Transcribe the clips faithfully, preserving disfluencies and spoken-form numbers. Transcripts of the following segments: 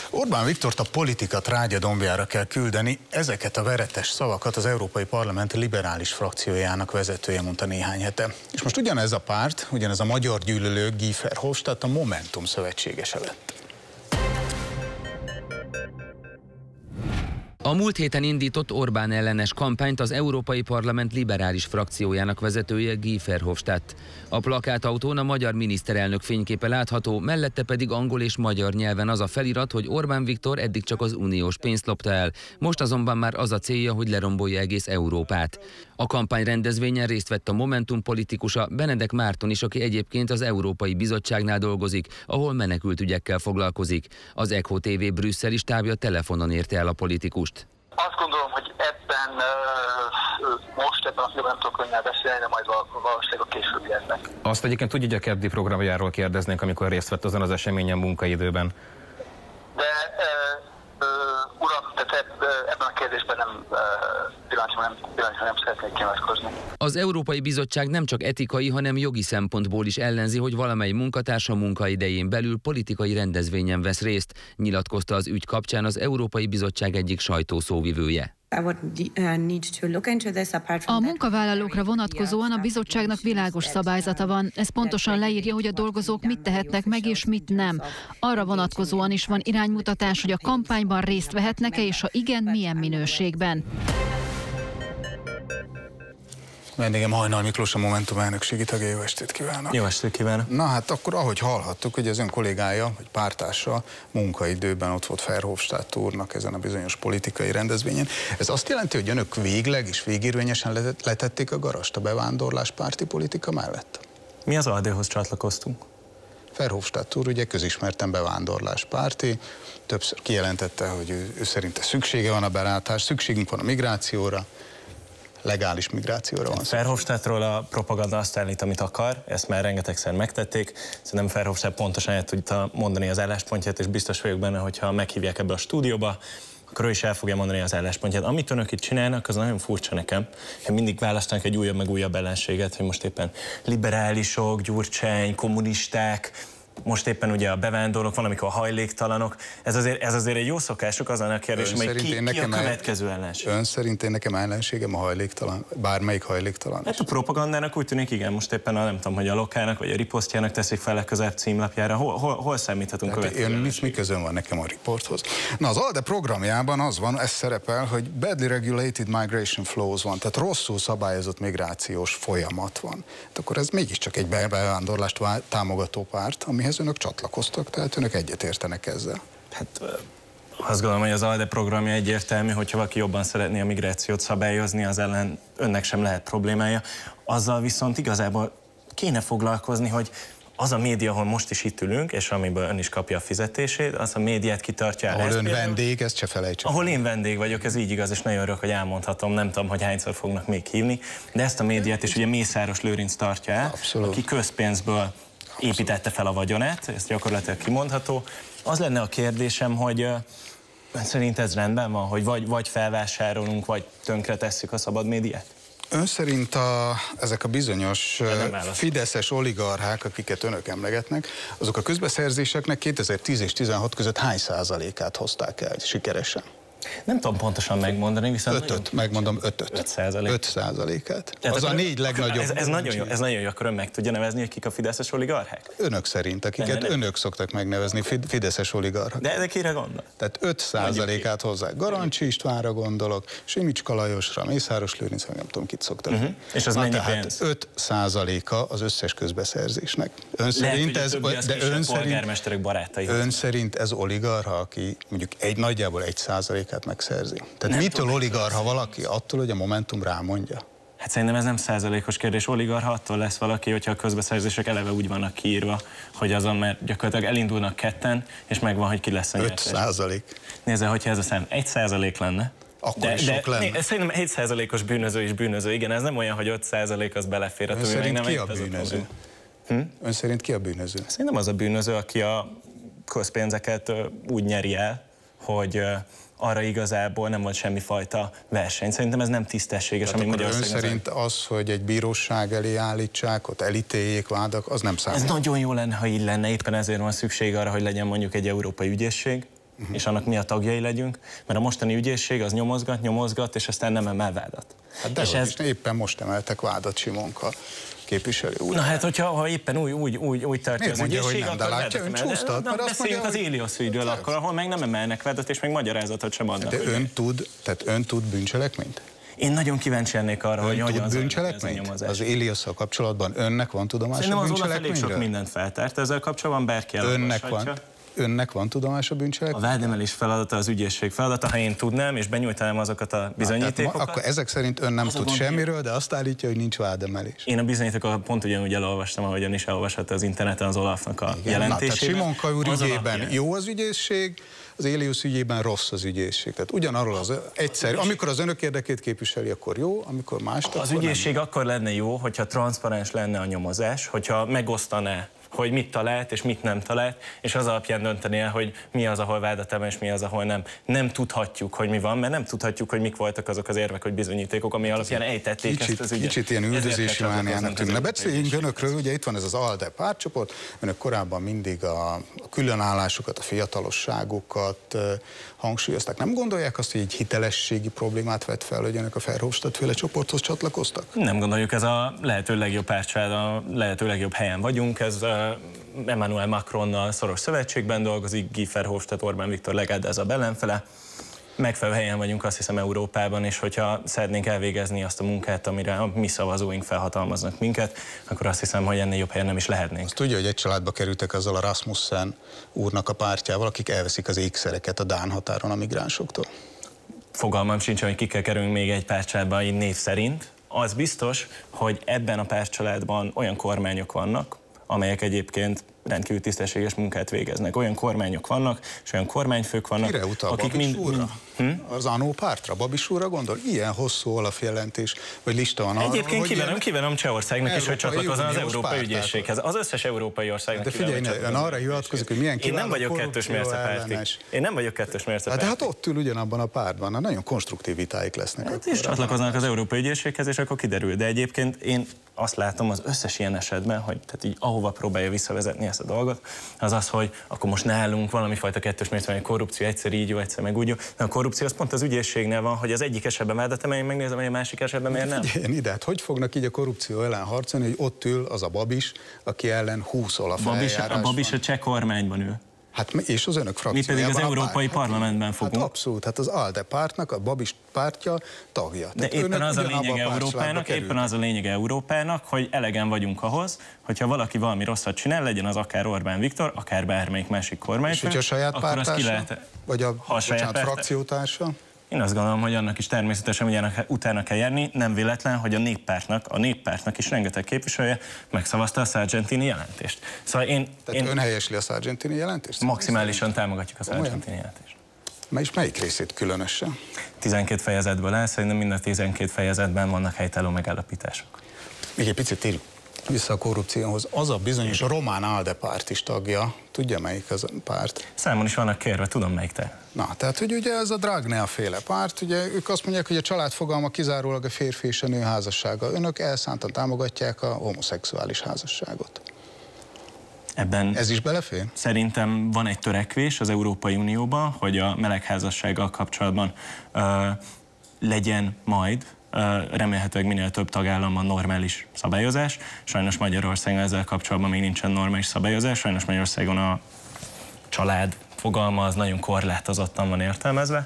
Orbán Viktort a politika trágyadombjára kell küldeni, ezeket a veretes szavakat az Európai Parlament liberális frakciójának vezetője mondta néhány hete. És most ugyanez a párt, ugyanez a magyar gyűlölő Guy Verhofstadt a Momentum szövetségese lett. A múlt héten indított Orbán ellenes kampányt az Európai Parlament liberális frakciójának vezetője Guy Verhofstadt. A plakátautón a magyar miniszterelnök fényképe látható, mellette pedig angol és magyar nyelven az a felirat, hogy Orbán Viktor eddig csak az uniós pénzt lopta el, most azonban már az a célja, hogy lerombolja egész Európát. A kampány rendezvényen részt vett a Momentum politikusa, Benedek Márton is, aki egyébként az Európai Bizottságnál dolgozik, ahol menekültügyekkel foglalkozik. Az Echo té vé brüsszeli stábja telefonon érte el a politikust. Azt gondolom, hogy ebben uh, most ebben a filmben nem tudok önnel beszélni, de majd valószínűleg a későbbiekben. Azt egyébként tudja, hogy a keddi programjáról kérdeznénk, amikor részt vett azon az eseményen munkaidőben. De uh, uh, uram, tehát ebben a kérdésben nem, uh, pillanatban nem, pillanatban nem szeretnék kinyilatkozni. Az Európai Bizottság nem csak etikai, hanem jogi szempontból is ellenzi, hogy valamely munkatársa munkaidején belül politikai rendezvényen vesz részt, nyilatkozta az ügy kapcsán az Európai Bizottság egyik sajtószóvivője. A munkavállalókra vonatkozóan a bizottságnak világos szabályzata van. Ez pontosan leírja, hogy a dolgozók mit tehetnek meg és mit nem. Arra vonatkozóan is van iránymutatás, hogy a kampányban részt vehetnek-e, és ha igen, milyen minőségben. Vendégem Hajnal Miklós, a Momentum elnökségi tagja. Jó estét kívánok! Jó estét kívánok! Na hát akkor, ahogy hallhattuk, hogy az ön kollégája, vagy pártársa munkaidőben ott volt Verhofstadt úrnak ezen a bizonyos politikai rendezvényen. Ez azt jelenti, hogy önök végleg és végérvényesen letették a garast a bevándorláspárti politika mellett? Mi az ALDE-hoz csatlakoztunk? Verhofstadt úr ugye közismerten bevándorláspárti, többször kijelentette, hogy ő, ő szerinte szüksége van a belátás, szükségünk van a migrációra, legális migrációra van szó. Verhofstadtról a propaganda azt állít, amit akar, ezt már rengetegszer megtették. Szerintem Verhofstadt pontosan el tudta mondani az álláspontját, és biztos vagyok benne, hogyha meghívják ebbe a stúdióba, akkor ő is el fogja mondani az álláspontját. Amit önök itt csinálnak, az nagyon furcsa nekem. Én mindig választanak egy újabb meg újabb ellenséget, hogy most éppen liberálisok, Gyurcsány, kommunisták, most éppen ugye a bevándorlók, van, amikor a hajléktalanok. Ez azért, ez azért egy jó szokásuk, az a kérdés, hogy ki, ki a következő ellenség. Ön szerint én nekem ellenségem a hajléktalan, bármelyik hajléktalan? Hát a propagandának úgy tűnik, igen, most éppen a, nem tudom, hogy a Lokának vagy a riposztjának teszik fel legközelebb címlapjára. Hol, hol, hol számíthatunk következő ön mit, mi közön van nekem a riporthoz? Na, az ALDE programjában az van, ez szerepel, hogy badly regulated migration flows van, tehát rosszul szabályozott migrációs folyamat van. Hát akkor ez mégiscsak egy bevándorlást támogató párt, amihez önök csatlakoztak, tehát önök egyetértenek ezzel. Hát azt gondolom, hogy az ALDE programja egyértelmű, hogyha valaki jobban szeretné a migrációt szabályozni, az ellen önnek sem lehet problémája. Azzal viszont igazából kéne foglalkozni, hogy az a média, ahol most is itt ülünk, és amiből ön is kapja a fizetését, az a médiát kitartja. Ahol ön vendég, ezt se felejtsük. Ahol én vendég vagyok, ez így igaz, és nagyon örülök, hogy elmondhatom, nem tudom, hogy hányszor fognak még hívni, de ezt a médiát is ugye Mészáros Lőrinc tartja el, Abszolút. Aki közpénzből építette fel a vagyonát, ez gyakorlatilag kimondható. Az lenne a kérdésem, hogy ön szerint ez rendben van, hogy vagy, vagy felvásárolunk, vagy tönkretesszük a szabad médiát? Ön szerint a, ezek a bizonyos fideszes oligarchák, akiket önök emlegetnek, azok a közbeszerzéseknek kétezer-tíz és tizenhat között hány százalékát hozták el sikeresen? Nem tudom pontosan megmondani, viszont... Ötöt, nagyon... megmondom ötöt. Öt százalék. Öt százalékát. Az a négy legnagyobb... Ez, ez, nagyon jó, ez nagyon jó, akkor ön meg tudja nevezni, hogy kik a fideszes oligarchák? Önök szerint, akiket ne, ne, önök szoktak megnevezni fideszes oligarchák. De, de kire gondol? Tehát öt százalékát hozzák. Garancsi Istvánra gondolok, Simicska Lajosra, Mészáros Lőrinc, nem tudom, kit szoktak. Uh-huh. És az mennyi pénz? öt százaléka az összes közbeszerzésnek. Ön szerint ez... De ön szerint, barátai ön szerint ez oligarcha, aki mondjuk egy nagyjából egy százalékát megszerzi. Tehát nem mitől oligarcha valaki? Attól, hogy a Momentum rámondja? Hát szerintem ez nem százalékos kérdés. Oligarcha attól lesz valaki, hogyha a közbeszerzések eleve úgy vannak kiírva, hogy azon, mert gyakorlatilag elindulnak ketten, és megvan, hogy ki lesz a nyertes. öt százalék. Nézze, hogyha ez a szám egy százalék lenne, akkor de, is sok de, lenne. Né, szerintem egy százalékos bűnöző is bűnöző. Igen, ez nem olyan, hogy öt százalék az belefér. Ön szerint ki a bűnöző? Hm? Ön szerint ki a bűnöző? Szerintem az a bűnöző, aki a közpénzeket úgy nyeri el, hogy arra igazából nem volt semmifajta verseny. Szerintem ez nem tisztességes, ami Magyarországon. Ön szerint az, hogy egy bíróság elé állítsák, ott elítéljék vádak, az nem számít? Ez nagyon jó lenne, ha így lenne, éppen ezért van szükség arra, hogy legyen mondjuk egy európai ügyészség, uh-huh. és annak mi a tagjai legyünk, mert a mostani ügyészség az nyomozgat, nyomozgat, és aztán nem emel vádat. Hát de és ez... éppen most emeltek vádat Simonka képviselő úr. Na hát, hogyha ha éppen úgy, úgy, úgy, úgy tartja az ügyészség, akkor látja, ön csúsztat, mert beszéljünk az Éliosz ügyről akkor, ahol meg nem emelnek vádat, és meg magyarázatot sem adnak. De ön tud, tehát ön tud bűncselekményt? Én nagyon kíváncsi lennék arra, ön hogy hogyan tud bűncselekményt? Az Éliosszal kapcsolatban önnek van tudomása a bűncselekményről? Szerintem az sok mindent feltárt, ezzel kapcsolatban bárki önnek van. Önnek van tudomása bűncselekmény? A vádemelés feladata az ügyészség feladata, ha én tudnám, és benyújtanám azokat a bizonyítékokat. Na, akkor ezek szerint ön nem tud gond, semmiről, de azt állítja, hogy nincs vádemelés. Én a bizonyítékokat pont ugyanúgy elolvastam, ahogyan is elolvashatta az interneten az Olafnak a jelentését. Simonka úr ügyében jó az ügyészség, az Éliosz ügyében rossz az ügyészség. Tehát ugyanarról az egyszerű. Amikor az önök érdekét képviseli, akkor jó, amikor mást, Az ügyészség nem. Akkor lenne jó, hogyha transzparens lenne a nyomozás, hogyha megosztaná, hogy mit talált és mit nem talált, és az alapján dönteni el, hogy mi az, ahol vádat emel, és mi az, ahol nem. Nem tudhatjuk, hogy mi van, mert nem tudhatjuk, hogy mik voltak azok az érvek, hogy bizonyítékok, ami alapján ejtették kicsit, ezt az ügyet. Kicsit ilyen üldözési mániának tűnne. Beszéljünk önökről, ugye itt van ez az ALDE pártcsoport, önök korábban mindig a, a különállásukat, a fiatalosságukat hangsúlyozták. Nem gondolják azt, hogy egy hitelességi problémát vett fel, hogy önök a Verhofstadt-féle csoporthoz csatlakoztak? Nem gondoljuk, ez a lehető legjobb pártcsalád, a lehető legjobb helyen vagyunk. Ez Emmanuel Macronnal szoros szövetségben dolgozik, Guy Verhofstadt, Orbán Viktor legalább ez a ellenfele. Megfelelő helyen vagyunk, azt hiszem, Európában, és hogyha szeretnénk elvégezni azt a munkát, amire a mi szavazóink felhatalmaznak minket, akkor azt hiszem, hogy ennél jobb helyen nem is lehetnénk. Azt tudja, hogy egy családba kerültek azzal a Rasmussen úrnak a pártjával, akik elveszik az ékszereket a dán határon a migránsoktól? Fogalmam sincs, hogy kikkel kerülünk még egy pártcsaládba így név szerint. Az biztos, hogy ebben a pártcsaládban olyan kormányok vannak, amelyek egyébként rendkívül tisztességes munkát végeznek. Olyan kormányok vannak, és olyan kormányfők vannak, Kire utal, akik Babis mind... úrra? Hm? Az Anó pártra? Babis úrra gondol? Ilyen hosszú olafjelentés, vagy lista van arra, Egyébként kívánom, kívánom Csehországnak is, hogy csatlakozzon az Európai Ügyészséghez. Az összes európai országnak de figyelj, ön arra hivatkozik, hogy milyen Én nem vagyok kettős mércepárti. Én nem vagyok kettős mércepárti. De hát ott ül ugyanabban a pártban, nagyon konstruktív vitáik lesznek. Hát és csatlakoznak az Európai Ügyészséghez, és akkor kiderül. De egyébként én azt látom az összes ilyen esetben, hogy tehát így ahova próbálja visszavezetni ezt a dolgot, az az, hogy akkor most nálunk valami fajta kettős mérce, vagy korrupció, egyszer így jó, egyszer meg úgy jó. De a korrupció az pont az ügyészségnél van, hogy az egyik esetben vádat emeljen, megnézem, hogy a másik esetben miért nem. Figyeljen ide, hát hogy fognak így a korrupció ellen harcolni, hogy ott ül az a Babis, aki ellen húsz olaf eljárás A Babis a cseh kormányban ül. Hát és az önök frakciójában. Mi pedig az Európai párt, Parlamentben hát, fogunk. Hát abszolút, hát az ALDE pártnak, a Babis pártja tagja. De éppen az a lényeg Európának, éppen az a lényeg Európának, hogy elegen vagyunk ahhoz, hogyha valaki valami rosszat csinál, legyen az akár Orbán Viktor, akár bármelyik másik kormányfő. És hogyha a saját pártársa, lehet, vagy a, a saját frakciótársa? Én azt gondolom, hogy annak is természetesen ugyanak utána kell járni, nem véletlen, hogy a néppártnak, a néppártnak is rengeteg képviselője megszavazta a Sargentini jelentést. Szóval én, Tehát én ön helyesli a Sargentini jelentést? Maximálisan támogatjuk a Sargentini jelentést. És melyik részét különösen? tizenkét fejezetből áll, szerintem mind a tizenkét fejezetben vannak helytálló megállapítások. Még egy picit térjünk vissza a korrupcióhoz. Az a bizonyos a román ALDE párt is tagja. Tudja, melyik az a párt? Számon is vannak kérve, tudom, melyik te. Na, tehát, hogy ugye ez a Dragnea féle párt, ugye ők azt mondják, hogy a család fogalma kizárólag a férfi és a nő házassága. Önök elszántan támogatják a homoszexuális házasságot. Ebben ez is belefér? Szerintem van egy törekvés az Európai Unióban, hogy a melegházassággal kapcsolatban uh, legyen majd remélhetőleg minél több tagállamban normális szabályozás. Sajnos Magyarországon ezzel kapcsolatban még nincsen normális szabályozás, sajnos Magyarországon a család fogalma az nagyon korlátozottan van értelmezve.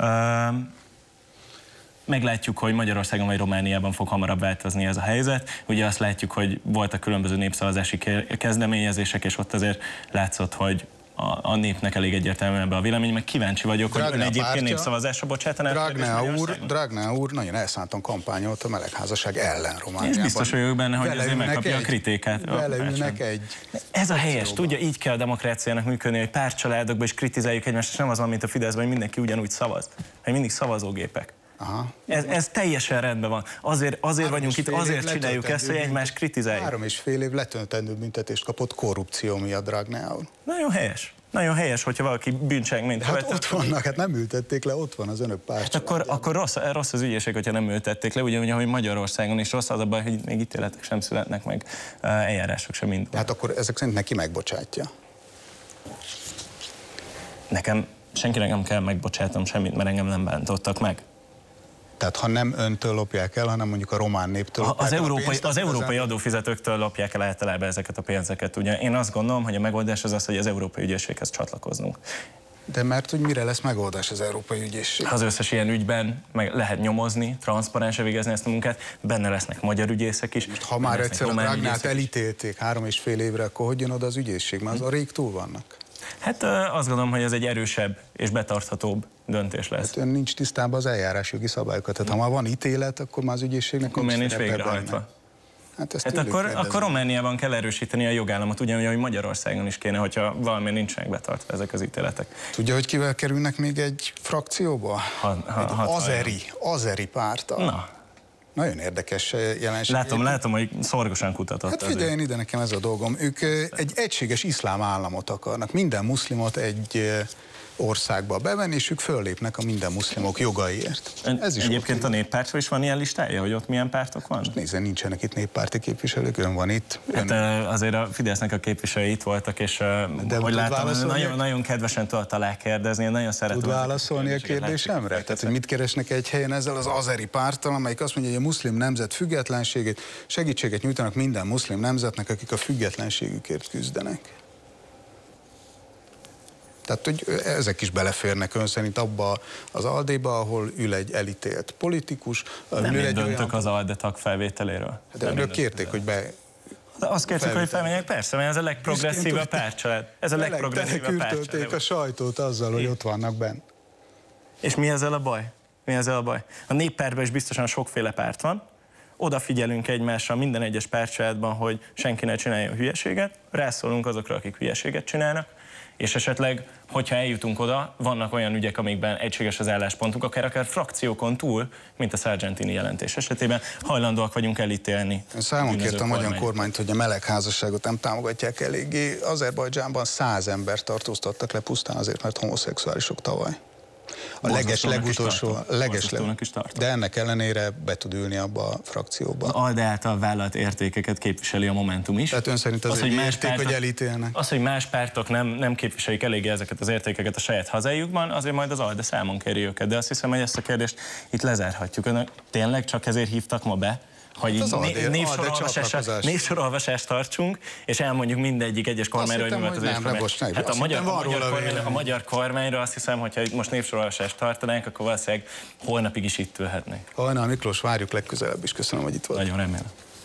Meglátjuk, hogy Magyarországon vagy Romániában fog hamarabb változni ez a helyzet. Ugye azt látjuk, hogy voltak különböző népszavazási kezdeményezések, és ott azért látszott, hogy a, a népnek elég egyértelműen ebbe a vélemény, meg kíváncsi vagyok, Dragnea hogy ön egyébként pártja, népszavazásra bocsátaná. Dragnea úr, Dragnea úr nagyon elszántan kampányolt a melegházasság ellen Romániában. És biztos vagyok benne, hogy azért megkapja egy, a kritikát. Beleülnek egy... Ez a helyes, tudja, így kell a demokráciának működni, hogy pártcsaládokban is kritizáljuk egymást, és nem az van, mint a Fideszben, hogy mindenki ugyanúgy szavaz, hogy mindig szavazógépek. Aha. Ez, ez teljesen rendben van. Azért, azért vagyunk itt, azért csináljuk ezt, hogy egymást kritizáljuk. Három és fél év letöltendő büntetést kapott korrupció miatt Dragnea úr. Nagyon helyes. Nagyon helyes, hogyha valaki bűncselekményt hát követett. Ott vannak, hát nem ültették le, ott van az önök pártja. Hát akkor, akkor rossz, rossz az ügyészség, hogyha nem ültették le, ugyanúgy, ahogy Magyarországon is rossz az a baj, hogy még ítéletek sem születnek meg, eljárások sem indulnak. Hát akkor ezek szerint neki megbocsátja. Nekem senkinek nem kell megbocsátom semmit, mert engem nem bántottak meg. Tehát ha nem öntől lopják el, hanem mondjuk a román néptől Az lopják el európai, a pénzt, az európai az adófizetőktől lopják el általában ezeket a pénzeket. Ugye én azt gondolom, hogy a megoldás az az, hogy az Európai Ügyészséghez csatlakoznunk. De mert hogy mire lesz megoldás az Európai Ügyészség? Az összes ilyen ügyben meg lehet nyomozni, transzparensen végezni ezt a munkát, benne lesznek magyar ügyészek is. Most, ha már egyszer a Dragnát elítélték három és fél évre, akkor hogy jön oda az ügyészség? Mert az a rég túl vannak. Hát azt gondolom, hogy ez egy erősebb és betarthatóbb döntés lesz. Hát ön nincs tisztában az eljárásjogi szabályokat. Tehát ha már van ítélet, akkor már az ügyészségnek akkor nincs végrehajtva. Hát, hát akkor, akkor Romániában kell erősíteni a jogállamot, ugyanúgy, hogy Magyarországon is kéne, hogyha valami nincsenek betartva ezek az ítéletek. Tudja, hogy kivel kerülnek még egy frakcióba? Ha, ha, egy ha, azeri, azeri párttal. Na. Nagyon érdekes jelenség. Látom, látom, hogy szorgosan kutatott. Hát figyeljen ide, nekem ez a dolgom. Ők egy egységes iszlám államot akarnak. Minden muszlimot egy országba bevenni, és ők föllépnek a minden muszlimok jogaiért. Ez is egyébként a néppártról is van ilyen listája, hogy ott milyen pártok van? Nézze, nincsenek itt néppárti képviselők, ön van itt. Ön... Hát azért a Fidesznek a képviselői itt voltak, és de hogy látom, nagyon, nagyon kedvesen tudott alá kérdezni, én nagyon szeretem. Tud válaszolni a kérdésemre? Tehát, hogy mit keresnek egy helyen ezzel az azeri párttal, amelyik azt mondja, hogy a muszlim nemzet függetlenségét, segítséget nyújtanak minden muszlim nemzetnek, akik a függetlenségükért küzdenek. Tehát, hogy ezek is beleférnek ön szerint abba az aldéba, ahol ül egy elítélt politikus. Nem ül én egy döntök olyan... az ALDE tag felvételéről. De önök kérték, hogy be... De azt kértük, hogy felmenjek, persze, mert ez a legprogresszívabb pártcsalád. Ez a legprogresszívabb pártcsalád. a sajtót azzal, hogy ott vannak benn. És mi ezzel a baj? Mi ezzel a baj? A néppártban is biztosan sokféle párt van. Odafigyelünk egymásra minden egyes pártcsaládban, hogy senki ne csinálja a hülyeséget, rászólunk azokra, akik hülyeséget csinálnak, és esetleg, hogyha eljutunk oda, vannak olyan ügyek, amikben egységes az álláspontunk, akár akár frakciókon túl, mint a Sargentini jelentés esetében, hajlandóak vagyunk elítélni. Számon kérte a magyar kormányt, hogy a melegházasságot nem támogatják eléggé. Azerbajdzsánban száz embert tartóztattak le pusztán azért, mert homoszexuálisok tavaly. A leges, legutolsó, leges, de ennek ellenére be tud ülni abba a frakcióba. Az ALDE által vállalt értékeket képviseli a Momentum is. Tehát ön szerint az, az egy érték, pártok, hogy elítélnek? Az, hogy más pártok nem, nem képviselik eléggé ezeket az értékeket a saját hazájukban, azért majd az ALDE számon kéri őket. De azt hiszem, hogy ezt a kérdést itt lezárhatjuk. Önök tényleg csak ezért hívtak ma be? Hogy hát névsorolvasást név tartsunk, és elmondjuk mindegyik egyes kormányról, hogy mi volt az értelme. Hát a magyar, a, magyar kormány, a magyar kormányra azt hiszem, hogyha most névsorolvasást tartanánk, akkor valószínűleg holnapig is itt ülhetnénk. Hajnal Miklós, várjuk legközelebb is. Köszönöm, hogy itt volt. Nagyon remélem.